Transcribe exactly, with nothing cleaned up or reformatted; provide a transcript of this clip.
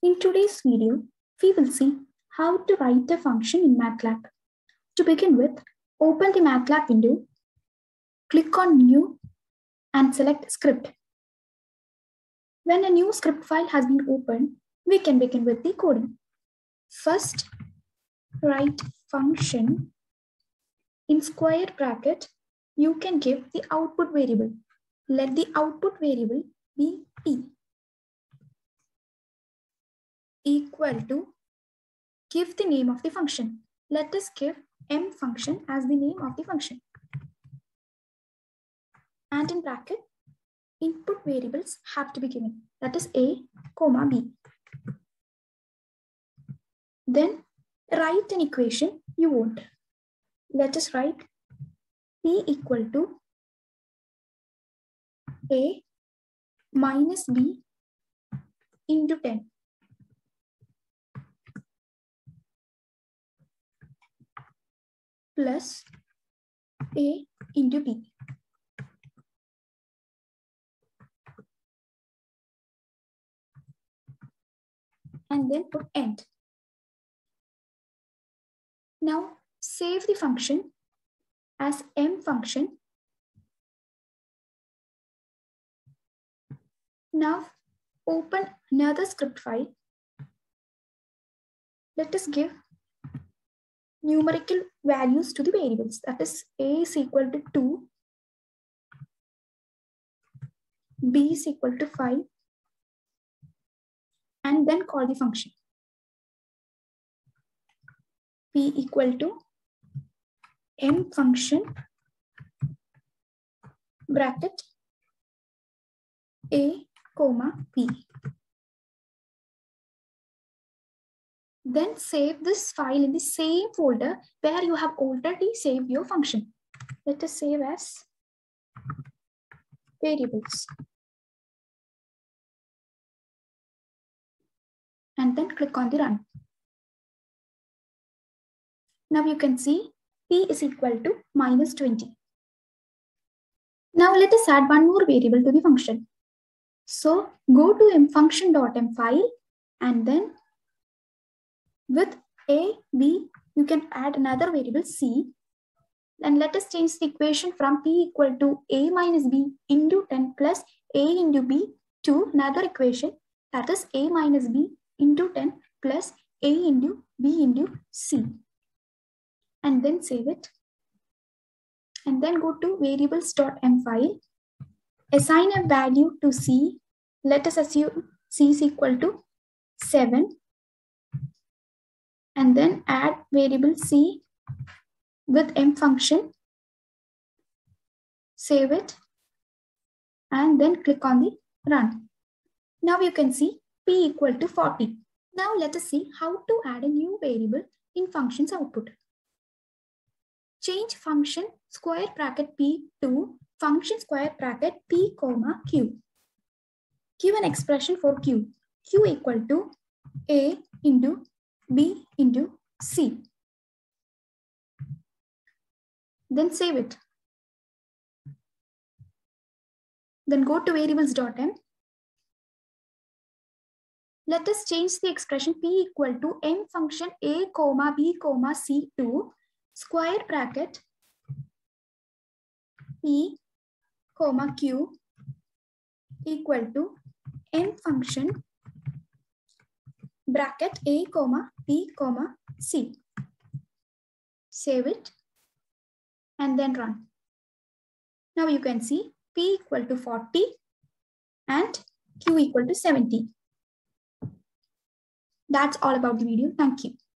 In today's video, we will see how to write a function in MATLAB. To begin with, open the MATLAB window, click on New and select Script. When a new script file has been opened, we can begin with the coding. First, write function. In square bracket, you can give the output variable. Let the output variable be t. Equal to, give the name of the function. Let us give m function as the name of the function. And in bracket, input variables have to be given. That is a, comma b. Then write an equation you want. Let us write p equal to a minus b into ten. Plus a into b. And then put end. Now save the function as m function. Now open another script file. Let us give numerical values to the variables. That is, a is equal to two, b is equal to five, and then call the function. P equal to m function bracket a, comma b. Then save this file in the same folder where you have already saved your function. Let us save as variables. And then click on the run. Now you can see p is equal to minus twenty. Now let us add one more variable to the function. So go to mfunction.m file and then with a, b, you can add another variable c. And let us change the equation from p equal to a minus b into ten plus a into b to another equation, that is a minus b into ten plus a into b into c. And then save it. And then go to variables.m file. Assign a value to c. Let us assume c is equal to seven. And then add variable c with m function. Save it. And then click on the run. Now you can see p equal to forty. Now let us see how to add a new variable in function's output. Change function square bracket p to function square bracket p comma q. Give an expression for q. Q equal to a into b into c. Then save it. Then go to variables.m. Let us change the expression p equal to m function a comma b comma c to square bracket p comma q equal to m function bracket a comma b comma c. Save it and then run. Now you can see p equal to forty and q equal to seventy. That's all about the video. Thank you.